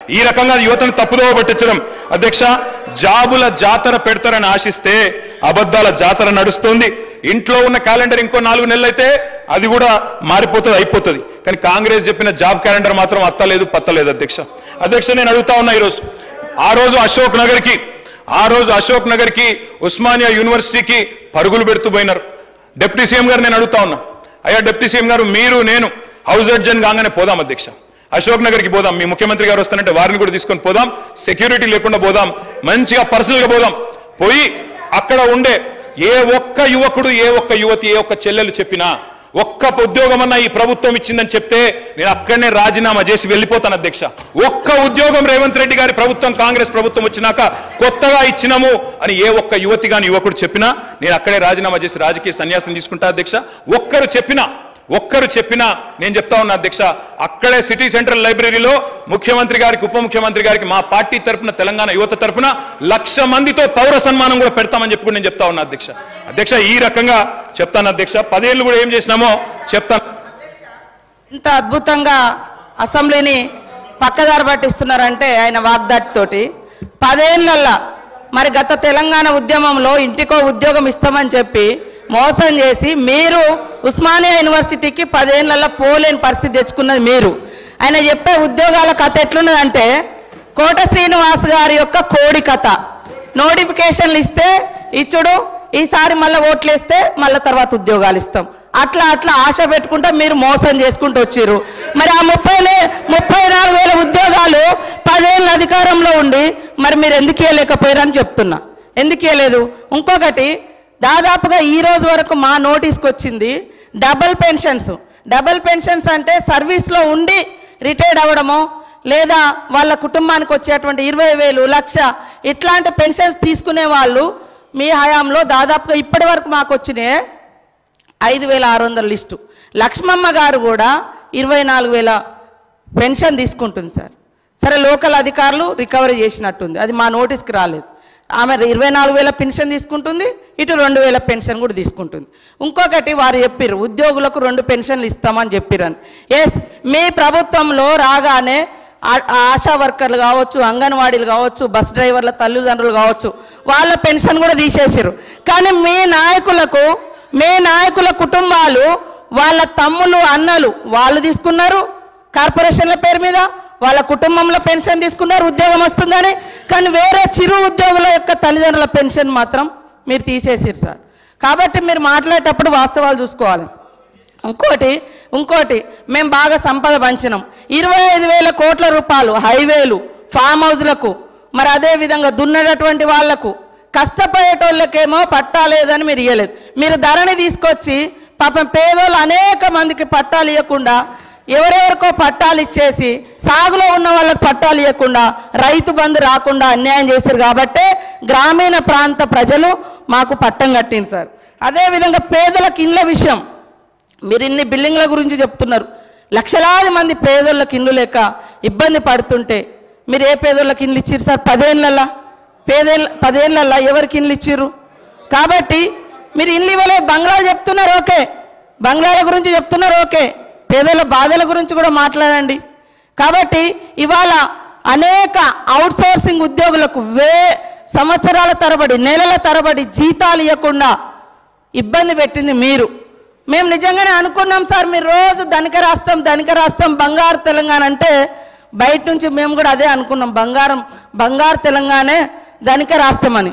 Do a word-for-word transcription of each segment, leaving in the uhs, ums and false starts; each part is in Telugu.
ఈ రకంగా యువతను తప్పుదోవ పట్టించడం. అధ్యక్ష, జాబుల జాతర పెడతారని ఆశిస్తే అబద్ధాల జాతర నడుస్తుంది. ఇంట్లో ఉన్న క్యాలెండర్ ఇంకో నాలుగు నెలలు అయితే అది కూడా మారిపోతుంది, అయిపోతుంది. కానీ కాంగ్రెస్ చెప్పిన జాబ్ క్యాలెండర్ మాత్రం అత్తలేదు పత్తలేదు. అధ్యక్ష అధ్యక్ష నేను అడుగుతా ఉన్నా, ఈరోజు ఆ రోజు అశోక్ నగర్కి ఆ రోజు అశోక్ నగర్కి ఉస్మానియా యూనివర్సిటీకి పరుగులు పెడుతూ పోయినారు. డిప్యూటీ సీఎం గారు నేను అడుగుతా ఉన్నా, అయ్యా డిప్యూటీ సీఎం గారు, మీరు నేను హౌస్ అర్జన్ కాగానే పోదాం అధ్యక్ష, అశోక్ నగర్కి పోదాం, మీ ముఖ్యమంత్రి గారు వస్తానంటే వారిని కూడా తీసుకొని పోదాం, సెక్యూరిటీ లేకుండా పోదాం, మంచిగా పర్సనల్గా పోదాం. పోయి అక్కడ ఉండే ఏ ఒక్క యువకుడు, ఏ ఒక్క యువతి, ఏ ఒక్క చెల్లెలు చెప్పినా ఒక్క ఉద్యోగం అన్నా ఈ ప్రభుత్వం ఇచ్చిందని చెప్తే నేను అక్కడనే రాజీనామా చేసి వెళ్ళిపోతాను అధ్యక్ష. ఒక్క ఉద్యోగం రేవంత్ రెడ్డి గారి ప్రభుత్వం, కాంగ్రెస్ ప్రభుత్వం వచ్చినాక కొత్తగా ఇచ్చినాము అని ఏ ఒక్క యువతి గాని యువకుడు చెప్పినా నేను అక్కడే రాజీనామా చేసి రాజకీయ సన్యాసం తీసుకుంటా అధ్యక్ష. ఒక్కరు చెప్పినా ఒక్కరు చెప్పినా నేను చెప్తా ఉన్నా అధ్యక్ష, అక్కడే సిటీ సెంట్రల్ లైబ్రరీలో ముఖ్యమంత్రి గారికి, ఉప ముఖ్యమంత్రి గారికి మా పార్టీ తరఫున, తెలంగాణ యువత తరఫున లక్ష మందితో పౌర సన్మానం కూడా పెడతామని చెప్పి నేను చెప్తా ఉన్నా అధ్యక్ష. అధ్యక్ష ఈ రకంగా చెప్తాను అధ్యక్ష. పదేళ్ళు కూడా ఏం చేసినామో చెప్తాను. ఇంత అద్భుతంగా అసెంబ్లీని పక్కదారి పట్టిస్తున్నారంటే ఆయన వాగ్దాటితోటి. పదేళ్లల్లా మరి గత తెలంగాణ ఉద్యమంలో ఇంటికో ఉద్యోగం ఇస్తామని చెప్పి మోసం చేసి మీరు ఉస్మానియా యూనివర్సిటీకి పదేళ్లలో పోలేని పరిస్థితి తెచ్చుకున్నది మీరు. ఆయన చెప్పే ఉద్యోగాల కథ ఎట్లున్నదంటే కోట శ్రీనివాస్ గారి యొక్క కోడి కథ. నోటిఫికేషన్లు ఇస్తే ఇచ్చుడు, ఈసారి మళ్ళీ ఓట్లు వేస్తే మళ్ళీ తర్వాత ఉద్యోగాలు ఇస్తాం, అట్లా అట్లా ఆశ పెట్టుకుంటా మీరు మోసం చేసుకుంటూ వచ్చారు. మరి ఆ ముప్పై ముప్పై నాలుగు వేల ఉద్యోగాలు పదేళ్ళ అధికారంలో ఉండి మరి మీరు ఎందుకు ఇవ్వలేకపోయారని చెప్తున్నా. ఎందుకు ఇవ్వలేదు? ఇంకొకటి, దాదాపుగా ఈ రోజు వరకు మా నోటీస్కి వచ్చింది డబుల్ పెన్షన్స్. డబుల్ పెన్షన్స్ అంటే సర్వీస్లో ఉండి రిటైర్డ్ అవ్వడమో లేదా వాళ్ళ కుటుంబానికి వచ్చేటువంటి ఇరవై వేలు లక్ష ఇట్లాంటి పెన్షన్స్ తీసుకునే వాళ్ళు మీ హయాంలో దాదాపుగా ఇప్పటి వరకు మాకు వచ్చినాయి ఐదు వేల ఆరు వందల లిస్టు. లక్ష్మమ్మ గారు కూడా ఇరవై నాలుగు వేల పెన్షన్ తీసుకుంటుంది సార్. సరే, లోకల్ అధికారులు రికవరీ చేసినట్టుంది, అది మా నోటీస్కి రాలేదు. ఆమె ఇరవై నాలుగు వేల పెన్షన్ తీసుకుంటుంది, ఇటు రెండు వేల పెన్షన్ కూడా తీసుకుంటుంది. ఇంకొకటి, వారు చెప్పారు ఉద్యోగులకు రెండు పెన్షన్లు ఇస్తామని చెప్పారని. ఎస్, మీ ప్రభుత్వంలో రాగానే ఆశా వర్కర్లు కావచ్చు, అంగన్వాడీలు కావచ్చు, బస్ డ్రైవర్ల తల్లిదండ్రులు కావచ్చు, వాళ్ళ పెన్షన్ కూడా తీసేసారు. కానీ మీ నాయకులకు, మీ నాయకుల కుటుంబాలు, వాళ్ళ తమ్ములు అన్నలు వాళ్ళు తీసుకున్నారు కార్పొరేషన్ల పేరు మీద, వాళ్ళ కుటుంబంలో పెన్షన్ తీసుకున్నారు ఉద్యోగం వస్తుందని. కానీ వేరే చిరు ఉద్యోగుల యొక్క తల్లిదండ్రుల పెన్షన్ మాత్రం మీరు తీసేసారు సార్. కాబట్టి మీరు మాట్లాడేటప్పుడు వాస్తవాలు చూసుకోవాలి. ఇంకోటి ఇంకోటి మేము బాగా సంపద పంచినాం. ఇరవై ఐదు వేల కోట్ల రూపాయలు హైవేలు, ఫామ్ హౌస్లకు, మరి అదేవిధంగా దున్నటువంటి వాళ్లకు, కష్టపడేటోళ్ళకేమో పట్టా లేదని మీరు ఇవ్వలేదు. మీరు ధరని తీసుకొచ్చి పాపం పేదోళ్ళు అనేక మందికి పట్టాలు ఇవ్వకుండా, ఎవరెవరికో పట్టాలు ఇచ్చేసి సాగులో ఉన్న వాళ్ళకి పట్టాలు ఇవ్వకుండా, రైతు బంధు రాకుండా అన్యాయం చేశారు. కాబట్టే గ్రామీణ ప్రాంత ప్రజలు మాకు పట్టం కట్టింది సార్. అదేవిధంగా పేదలకు ఇళ్ళ విషయం, మీరు ఇన్ని బిల్డింగ్ల గురించి చెప్తున్నారు. లక్షలాది మంది పేదోళ్ళకి ఇల్లు లేక ఇబ్బంది పడుతుంటే మీరు ఏ పేదోళ్ళకి ఇల్లు ఇచ్చారు సార్? పదేళ్ళల్లా పేదేళ్ళ పదేళ్ళల్లా ఎవరికి ఇల్లు ఇచ్చారు? కాబట్టి మీరు ఇల్లు ఇవ్వలే, బంగ్లాలు చెప్తున్నారు ఓకే, బంగ్లాల గురించి చెప్తున్నారు ఓకే, పేదల బాధల గురించి కూడా మాట్లాడండి. కాబట్టి ఇవాళ అనేక అవుట్సోర్సింగ్ ఉద్యోగులకు వే సంవత్సరాల తరబడి, నెలల తరబడి జీతాలు ఇవ్వకుండా ఇబ్బంది పెట్టింది మీరు. మేము నిజంగానే అనుకున్నాం సార్, మీరు రోజు ధనిక రాష్ట్రం ధనిక రాష్ట్రం బంగారు తెలంగాణ అంటే బయట నుంచి మేము కూడా అదే అనుకున్నాం, బంగారం బంగారు తెలంగాణే ధనిక రాష్ట్రం అని.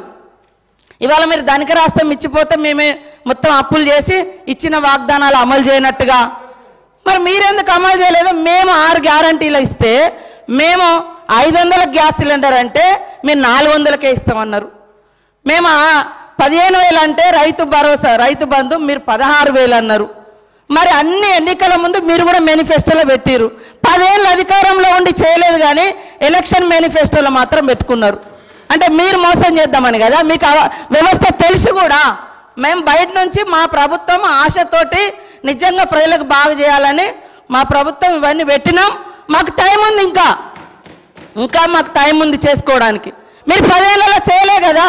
ఇవాళ మీరు ధనిక రాష్ట్రం ఇచ్చిపోతే మేమే మొత్తం అప్పులు చేసి ఇచ్చిన వాగ్దానాలు అమలు చేయనట్టుగా, మరి మీరెందుకు అమలు చేయలేదు? మేము ఆరు గ్యారంటీలు ఇస్తే మేము ఐదు వందల గ్యాస్ సిలిండర్ అంటే మీరు నాలుగు వందలకే ఇస్తామన్నారు. మేము పదిహేను వేలు అంటే రైతు భరోసా, రైతు బంధు మీరు పదహారు వేలు అన్నారు. మరి అన్ని ఎన్నికల ముందు మీరు కూడా మేనిఫెస్టోలో పెట్టారు. పదేళ్ళు అధికారంలో ఉండి చేయలేదు, కానీ ఎలక్షన్ మేనిఫెస్టోలో మాత్రం పెట్టుకున్నారు. అంటే మీరు మోసం చేద్దామని కదా, మీకు వ్యవస్థ తెలిసి కూడా మేము బయట నుంచి మా ప్రభుత్వం ఆశతోటి నిజంగా ప్రజలకు బాగా చేయాలని మా ప్రభుత్వం ఇవన్నీ పెట్టినాం. మాకు టైం ఉంది, ఇంకా ఇంకా మాకు టైం ఉంది చేసుకోవడానికి. మీరు పదేళ్ళలో చేయలే కదా,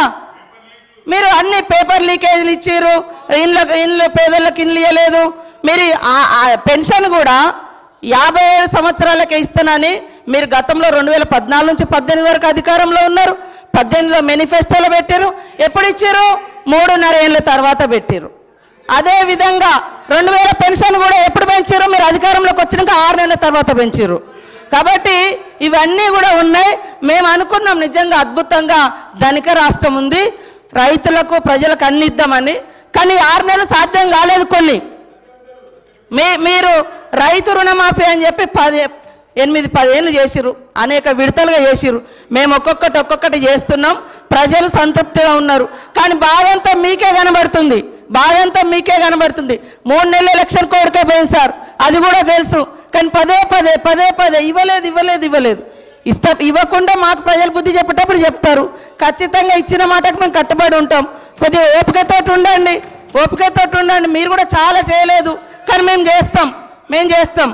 మీరు అన్ని పేపర్ లీకేజీలు ఇచ్చారు, ఇండ్ల ఇండ్ల పేదలకు ఇండ్లు ఇవ్వలేదు. మీరు పెన్షన్ కూడా యాభై ఏడు సంవత్సరాలకే ఇస్తానని మీరు గతంలో రెండు వేల పద్నాలుగు నుంచి పద్దెనిమిది వరకు అధికారంలో ఉన్నారు. పద్దెనిమిదిలో మేనిఫెస్టోలో పెట్టారు. ఎప్పుడు ఇచ్చారు? మూడున్నర ఏళ్ళ తర్వాత పెట్టారు. అదే విధంగా రెండు వేల పెన్షన్ కూడా ఎప్పుడు పెంచారు? మీరు అధికారంలోకి వచ్చినాక ఆరు నెలల తర్వాత పెంచారు. కాబట్టి ఇవన్నీ కూడా ఉన్నాయి. మేము అనుకున్నాం నిజంగా అద్భుతంగా ధనిక రాష్ట్రం ఉంది, రైతులకు ప్రజలకు అన్ని ఇద్దామని. కానీ ఆరు నెలలు సాధ్యం కాలేదు. కొన్ని మీ మీరు రైతు రుణమాఫీ అని చెప్పి పది ఎనిమిది పదేళ్ళు చేసిరు, అనేక విడతలుగా చేసిరు. మేము ఒక్కొక్కటి ఒక్కొక్కటి చేస్తున్నాం. ప్రజలు సంతృప్తిగా ఉన్నారు. కానీ బాధంతా మీకే కనబడుతుంది, బాధంతా మీకే కనబడుతుంది. మూడు నెలల ఎలక్షన్ కోరికే పోయింది సార్, అది కూడా తెలుసు. కానీ పదే పదే పదే పదే ఇవ్వలేదు ఇవ్వలేదు ఇవ్వలేదు ఇస్తా ఇవ్వకుండా మాకు ప్రజలు బుద్ధి చెప్పేటప్పుడు చెప్తారు. ఖచ్చితంగా ఇచ్చిన మాటకు మేము కట్టుబడి ఉంటాం. కొద్దిగా ఓపికతో ఉండండి, ఓపికతో ఉండండి. మీరు కూడా చాలా చేయలేదు, కానీ మేము చేస్తాం, మేము చేస్తాం.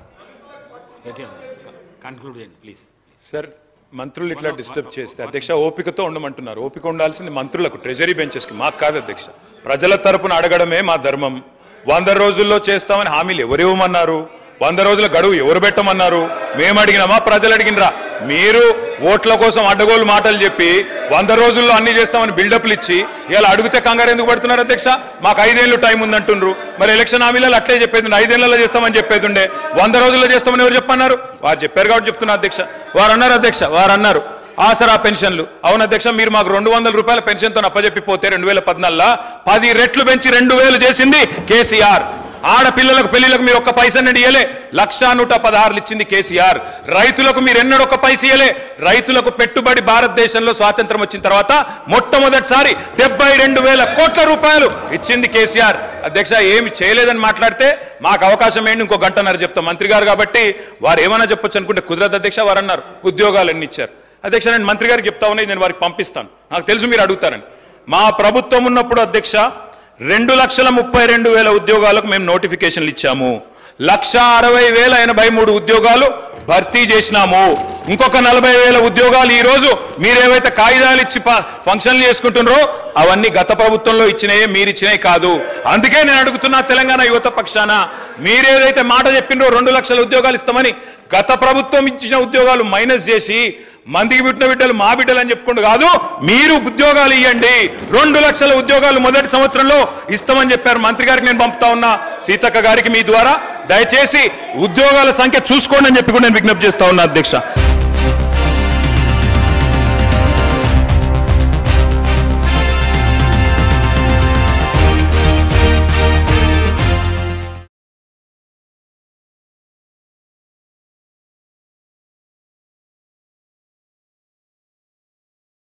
సార్, మంత్రులు ఇట్లా డిస్టర్బ్ చేస్తే అధ్యక్ష ఓపికతో ఉండమంటున్నారు. ఓపిక ఉండాల్సింది మంత్రులకు, ట్రెజరీ బెంచెస్కి, మాకు కాదు అధ్యక్ష. ప్రజల తరపున అడగడమే మా ధర్మం. వంద రోజుల్లో చేస్తామని హామీలు ఎవరు ఇవ్వమన్నారు? వంద రోజుల గడువు ఎవరు పెట్టమన్నారు? మేము అడిగినామా? ప్రజలు అడిగినరా? మీరు ఓట్ల కోసం అడ్డగోలు మాటలు చెప్పి వంద రోజుల్లో అన్ని చేస్తామని బిల్డప్లు ఇచ్చి ఇలా అడిగితే కంగారు ఎందుకు పడుతున్నారు అధ్యక్ష? మాకు ఐదేళ్ళు టైం ఉందంటుండ్రు. మరి ఎలక్షన్ హామీలలో అట్లే చెప్పేది, ఐదేళ్లలో చేస్తామని చెప్పేది ఉండే. వంద రోజుల్లో చేస్తామని ఎవరు చెప్పన్నారు? వారు చెప్పారు కాబట్టి చెప్తున్నా అధ్యక్ష. వారు అన్నారు అధ్యక్ష, వారు అన్నారు ఆసరా పెన్షన్లు. అవును అధ్యక్ష, మీరు మాకు రెండు వందల రూపాయల పెన్షన్తో అప్పచెప్పిపోతే రెండు వేల పద్నాలుగులో పది రెట్లు పెంచి రెండు వేలు చేసింది కేసీఆర్. ఆడపిల్లలకు పెళ్లిలకు మీరు ఒక్క పైసన్నది ఇయ్యలే, లక్షా నూట పదహారులు ఇచ్చింది కేసీఆర్. రైతులకు మీరు ఎన్నడొక్క పైస ఇయ్యలే. రైతులకు పెట్టుబడి భారతదేశంలో స్వాతంత్రం వచ్చిన తర్వాత మొట్టమొదటిసారి డెబ్బై రెండు వేల కోట్ల రూపాయలు ఇచ్చింది కేసీఆర్. అధ్యక్ష, ఏమి చేయలేదని మాట్లాడితే మాకు అవకాశం ఏంటి? ఇంకో గంటన్నర చెప్తాం. మంత్రి గారు కాబట్టి వారు ఏమైనా చెప్పొచ్చు అనుకుంటే కుదరదు అధ్యక్ష. వారు అన్నారు ఉద్యోగాలు ఎన్ని ఇచ్చారు. అధ్యక్ష, నేను మంత్రి గారికి చెప్తా ఉన్నాయి, నేను వారికి పంపిస్తాను. నాకు తెలుసు మీరు అడుగుతారని. మా ప్రభుత్వం ఉన్నప్పుడు అధ్యక్ష రెండు లక్షల ముప్పై రెండు వేల ఉద్యోగాలకు మేము నోటిఫికేషన్లు ఇచ్చాము. లక్ష అరవై వేల ఎనభై మూడు ఉద్యోగాలు భర్తీ చేసినాము. ఇంకొక నలభై వేల ఉద్యోగాలు ఈ రోజు మీరేవైతే కాగితాలు ఇచ్చి ఫంక్షన్లు చేసుకుంటున్నారో అవన్నీ గత ప్రభుత్వంలో ఇచ్చినాయే, మీరు ఇచ్చినాయి కాదు. అందుకే నేను అడుగుతున్నా తెలంగాణ యువత పక్షాన, మీరేదైతే మాట చెప్పినరో రెండు లక్షల ఉద్యోగాలు ఇస్తామని, గత ప్రభుత్వం ఇచ్చిన ఉద్యోగాలు మైనస్ చేసి మందికి పుట్టిన బిడ్డలు మా బిడ్డలు అని చెప్పుకుంటూ కాదు, మీరు ఉద్యోగాలు ఇవ్వండి. రెండు లక్షల ఉద్యోగాలు మొదటి సంవత్సరంలో ఇస్తామని చెప్పారు. మంత్రి గారికి నేను పంపుతా ఉన్నా, సీతక్క గారికి మీ ద్వారా దయచేసి ఉద్యోగాల సంఖ్య చూసుకోండి అని చెప్పి కూడా నేను విజ్ఞప్తి చేస్తా ఉన్నా అధ్యక్ష.